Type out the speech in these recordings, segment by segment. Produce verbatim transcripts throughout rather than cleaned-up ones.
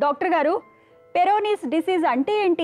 Doctor గారు పెరోనీస్ disease అంటే ఏంటి?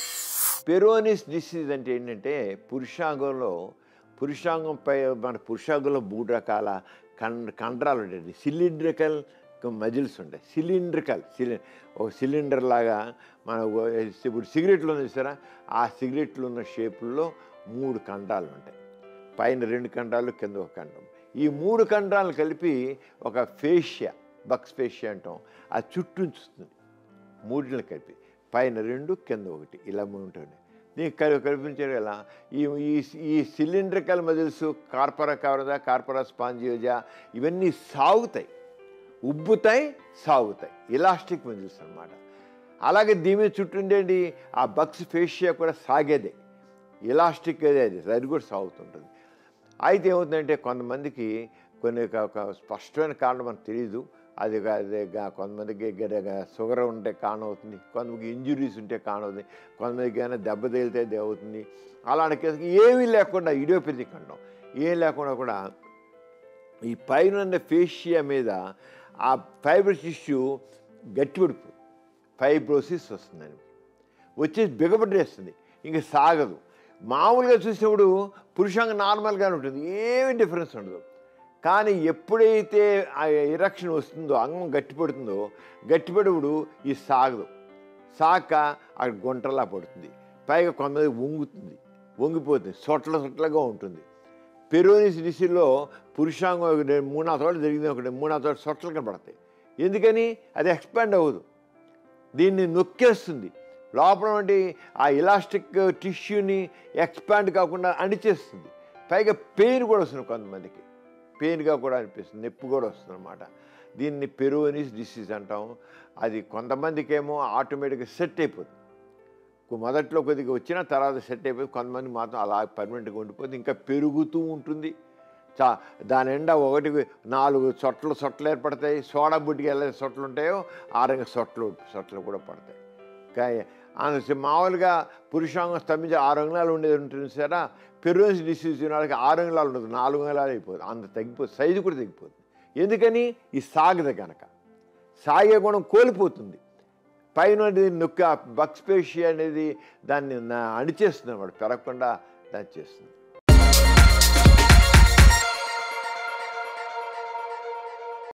పెరోనీస్ డిసీజ్ అంటే ఏంటంటే పురుషాంగంలో పురుషాంగంపై మన పురుషాంగంలో మూడు రకాల కండ కండరాలు ఉంటాయి. సిలిండ్రికల్ మజిల్స్ ఉంటాయి. సిలిండ్రికల్ సిలి ఒక సిలిండర్ లాగా మన ఇప్పుడు సిగరెట్లు ఉంది చూసారా, ఆ సిగరెట్లు ఉన్న షేపుల్లో మూడు కండరాలు ఉంటాయి. పైన రెండు కండరాలు, కింద ఒక కండం. ఈ మూడు కండరాలు కలిపి ఒక ఫేషియా, బక్స్ ఫేషియా అంటాం, ఆ చుట్టూ ఉంచుతుంది. మూడిని కలిపి పైన రెండు, కింద ఒకటి, ఇలా ఉంటుంది. దీనికి కలిపి కల్పించారు ఎలా ఈ ఈ సిలిండ్రికల్ మజిల్స్ కార్పొరా కవరదా, కార్పొరా స్పాంజియోజా ఇవన్నీ సాగుతాయి, ఉబ్బుతాయి, సాగుతాయి. ఇలాస్టిక్ మజిల్స్ అన్నమాట. అలాగే దీని మీద చుట్టూ ఉండేది ఆ బక్స్ ఫేషియా కూడా సాగేదే, ఇలాస్టిక్ అదే, అది అది కూడా సాగుతుంటుంది. అయితే ఏమవుతుందంటే కొంతమందికి కొన్ని ఒక స్పష్టమైన కారణం మనకు తెలియదు. అది అదే కొంతమందికి షుగర్ ఉంటే కారణం అవుతుంది, కొంతమందికి ఇంజురీస్ ఉంటే కారణం అవుతుంది, కొంతమందికి ఏమైనా దెబ్బ తగిలితే అది అవుతుంది. అలాంటి కేసుకి ఏమీ లేకుండా ఇడియోపతిక్ అంటాం, ఏం లేకుండా కూడా ఈ పైన ఫేషియా మీద ఆ ఫైబ్రస్ టిష్యూ గట్టిపడిపోతుంది, ఫైబ్రోసిస్ వస్తుందని వచ్చేసి బిగబట్టేస్తుంది, ఇంక సాగదు. మామూలుగా చూసినప్పుడు పురుషాంగం నార్మల్గానే ఉంటుంది, ఏమి డిఫరెన్స్ ఉండదు. కానీ ఎప్పుడైతే ఆ ఇరక్షన్ వస్తుందో, అంగం గట్టిపడుతుందో, గట్టిపడినప్పుడు ఈ సాగదు, సాక అక్కడ గుంటలా పడుతుంది. పైగా కొంతమంది వంగుతుంది, వంగిపోతుంది, సొట్ల సొట్లగా ఉంటుంది. పెరోనీస్ డిసీజ్లో పురుషాంగం మూడు నాలుగు చోట్ల జరిగింది, ఒకటి మూడు నాలుగు చోట్ల సొట్టలు కనబడతాయి. ఎందుకని? అది ఎక్స్పాండ్ అవ్వదు, దీన్ని నొక్కేస్తుంది. లోపల నుండి ఆ ఇలాస్టిక్ టిష్యూని ఎక్స్పాండ్ కాకుండా అణిచేస్తుంది. పైగా పెయిన్ కూడా వస్తుంది, కొంతమందికి పెయిన్గా కూడా అనిపిస్తుంది, నొప్పి కూడా వస్తుంది అన్నమాట. దీన్ని పెరోనీస్ డిసీజ్ అంటాం. అది కొంతమందికి ఏమో ఆటోమేటిక్గా సెట్ అయిపోతుంది, మొదట్లో కొద్దిగా వచ్చిన తర్వాత సెట్ అయిపోతుంది. కొంతమంది మాత్రం అలా పర్మనెంట్గా ఉండిపోతుంది, ఇంకా పెరుగుతూ ఉంటుంది. చా దాని ఎండా ఒకటి నాలుగు సొట్లు సొట్లు ఏర్పడతాయి. సోడా బుడ్డికి ఎలా సొట్లు ఉంటాయో ఆ రంగు సొట్లు సొట్లు కూడా పడతాయి. కానీ మామూలుగా పురుషాంగం స్తంభించి ఆరు అంగుళాలు ఉండేది ఉంటుంది సరే, పెరోనీస్ డిసీజ్ వాళ్ళకి ఆరు అంగుళాలు ఉండదు, నాలుగు అంగుళాలు అయిపోతుంది. అంత తగ్గిపోతుంది, సైజు కూడా తగ్గిపోతుంది. ఎందుకని? ఈ సాగదు కనుక, సాగే గుణం కోల్పోతుంది. పైన నొక్కి బక్స్ ఫేషియా అనేది దాన్ని అణిచేస్తుంది అన్నమాట, పెరగకుండా దాన్ని చేస్తుంది.